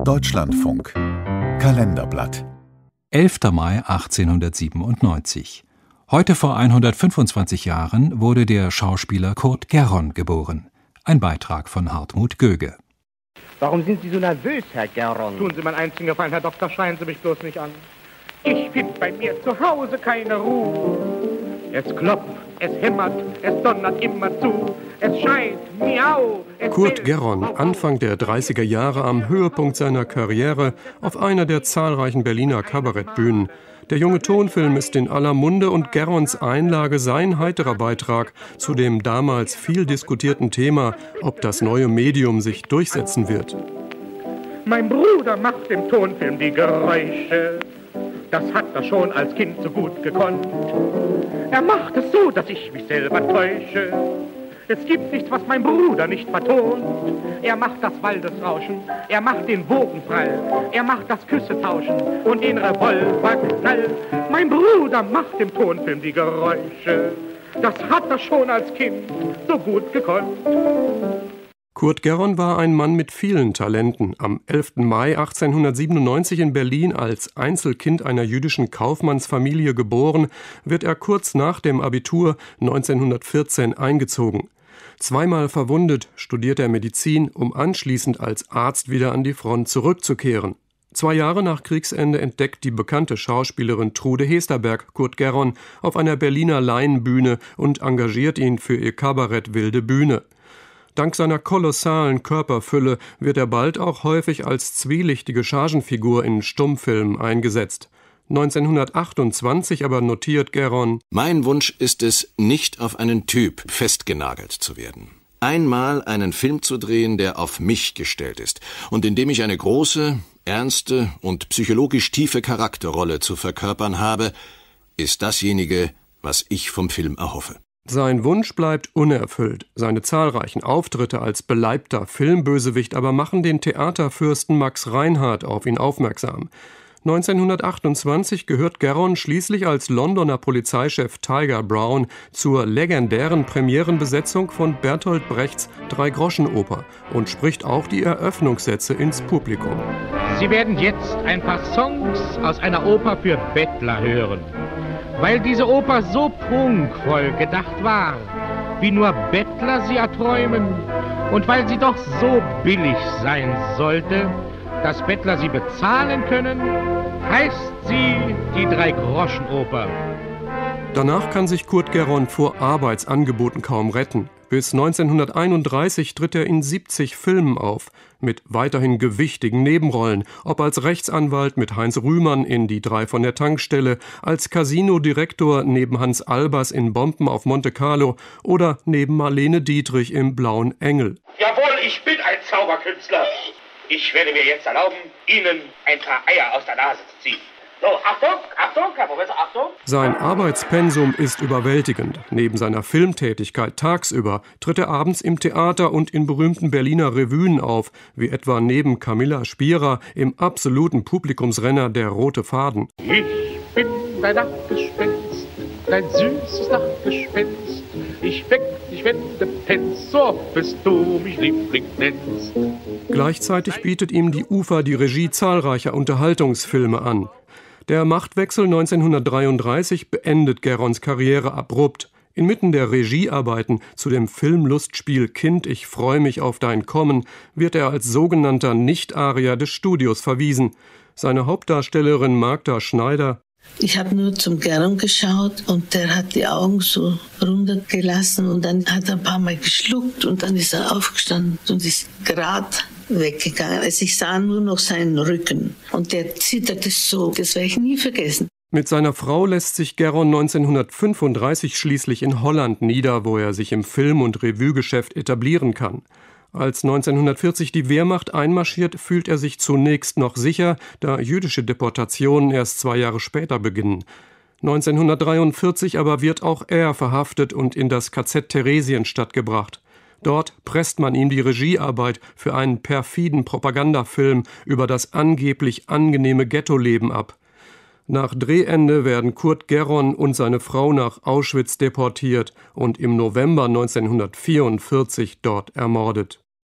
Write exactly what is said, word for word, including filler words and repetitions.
Deutschlandfunk Kalenderblatt elfter Mai achtzehnhundertsiebenundneunzig. Heute vor hundertfünfundzwanzig Jahren wurde der Schauspieler Kurt Gerron geboren. Ein Beitrag von Hartmut Göge. Warum sind Sie so nervös, Herr Gerron? Tun Sie mir einen einzigen Gefallen, Herr Doktor, schreien Sie mich bloß nicht an. Ich finde bei mir zu Hause keine Ruhe. Es klopft, es hämmert, es donnert immer zu. Es schreit, miau. Es Kurt Gerron, Anfang der dreißiger Jahre am Höhepunkt seiner Karriere auf einer der zahlreichen Berliner Kabarettbühnen. Der junge Tonfilm ist in aller Munde und Gerrons Einlage sein heiterer Beitrag zu dem damals viel diskutierten Thema, ob das neue Medium sich durchsetzen wird. Mein Bruder macht im Tonfilm die Geräusche. Das hat er schon als Kind so gut gekonnt. Er macht es so, dass ich mich selber täusche. Es gibt nichts, was mein Bruder nicht vertont. Er macht das Waldesrauschen, er macht den Wogenprall, er macht das Küsse-Tauschen und den Revolverknall. Mein Bruder macht im Tonfilm die Geräusche. Das hat er schon als Kind so gut gekonnt. Kurt Gerron war ein Mann mit vielen Talenten. Am elften Mai achtzehnhundertsiebenundneunzig in Berlin als Einzelkind einer jüdischen Kaufmannsfamilie geboren, wird er kurz nach dem Abitur neunzehnhundertvierzehn eingezogen. Zweimal verwundet studiert er Medizin, um anschließend als Arzt wieder an die Front zurückzukehren. Zwei Jahre nach Kriegsende entdeckt die bekannte Schauspielerin Trude Hesterberg Kurt Gerron auf einer Berliner Laienbühne und engagiert ihn für ihr Kabarett Wilde Bühne. Dank seiner kolossalen Körperfülle wird er bald auch häufig als zwielichtige Chargenfigur in Stummfilmen eingesetzt. neunzehnhundertachtundzwanzig aber notiert Gerron: Mein Wunsch ist es, nicht auf einen Typ festgenagelt zu werden. Einmal einen Film zu drehen, der auf mich gestellt ist und in dem ich eine große, ernste und psychologisch tiefe Charakterrolle zu verkörpern habe, ist dasjenige, was ich vom Film erhoffe. Sein Wunsch bleibt unerfüllt. Seine zahlreichen Auftritte als beleibter Filmbösewicht aber machen den Theaterfürsten Max Reinhardt auf ihn aufmerksam. neunzehnhundertachtundzwanzig gehört Gerron schließlich als Londoner Polizeichef Tiger Brown zur legendären Premierenbesetzung von Bertolt Brechts Drei-Groschen-Oper und spricht auch die Eröffnungssätze ins Publikum. Sie werden jetzt ein paar Songs aus einer Oper für Bettler hören. Weil diese Oper so prunkvoll gedacht war, wie nur Bettler sie erträumen, und weil sie doch so billig sein sollte, dass Bettler sie bezahlen können, heißt sie die Drei-Groschen-Oper. Danach kann sich Kurt Gerron vor Arbeitsangeboten kaum retten. Bis neunzehnhunderteinunddreißig tritt er in siebzig Filmen auf, mit weiterhin gewichtigen Nebenrollen, ob als Rechtsanwalt mit Heinz Rühmann in Die drei von der Tankstelle, als Casino-Direktor neben Hans Albers in Bomben auf Monte Carlo oder neben Marlene Dietrich im Blauen Engel. Jawohl, ich bin ein Zauberkünstler. Ich werde mir jetzt erlauben, Ihnen ein paar Eier aus der Nase zu ziehen. So, Achtung, Achtung, Herr Professor, Achtung. Sein Arbeitspensum ist überwältigend. Neben seiner Filmtätigkeit tagsüber tritt er abends im Theater und in berühmten Berliner Revuen auf, wie etwa neben Camilla Spierer im absoluten Publikumsrenner Der rote Faden. Ich bin dein Nachtgespenst, dein süßes Nachtgespenst. Ich weck dich, wenn du pennst, so bist du mich liebling nennst. Gleichzeitig bietet ihm die UFA die Regie zahlreicher Unterhaltungsfilme an. Der Machtwechsel neunzehnhundertdreiunddreißig beendet Gerrons Karriere abrupt. Inmitten der Regiearbeiten zu dem Filmlustspiel Kind, ich freu mich auf dein Kommen wird er als sogenannter Nicht-Arier des Studios verwiesen. Seine Hauptdarstellerin Magda Schneider: Ich habe nur zum Gerron geschaut und der hat die Augen so runtergelassen und dann hat er ein paar Mal geschluckt und dann ist er aufgestanden und ist gerade weggegangen. Also ich sah nur noch seinen Rücken und der zitterte so, das werde ich nie vergessen. Mit seiner Frau lässt sich Gerron neunzehnhundertfünfunddreißig schließlich in Holland nieder, wo er sich im Film- und Revuegeschäft etablieren kann. Als neunzehnhundertvierzig die Wehrmacht einmarschiert, fühlt er sich zunächst noch sicher, da jüdische Deportationen erst zwei Jahre später beginnen. neunzehnhundertdreiundvierzig aber wird auch er verhaftet und in das K Z Theresienstadt gebracht. Dort presst man ihm die Regiearbeit für einen perfiden Propagandafilm über das angeblich angenehme Ghettoleben ab. Nach Drehende werden Kurt Gerron und seine Frau nach Auschwitz deportiert und im November neunzehnhundertvierundvierzig dort ermordet.